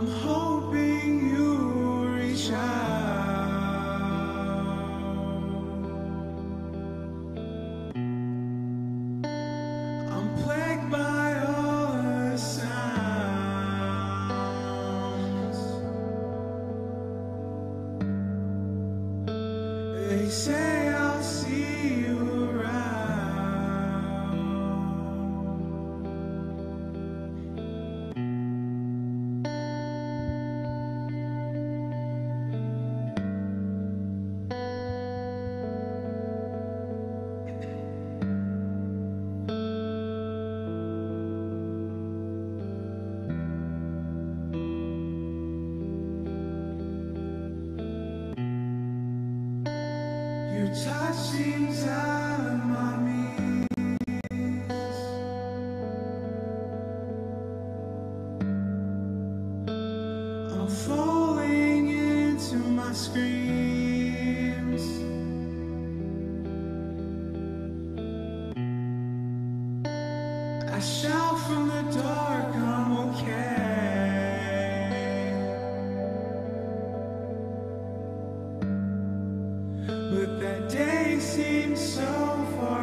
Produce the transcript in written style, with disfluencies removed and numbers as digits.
I'm hoping you reach out. I'm plagued by all the sounds. They say I'll see you around. Your touch seems out of my means. I'm falling into my screams. I shout from the dark, I'm okay. But that day seems so far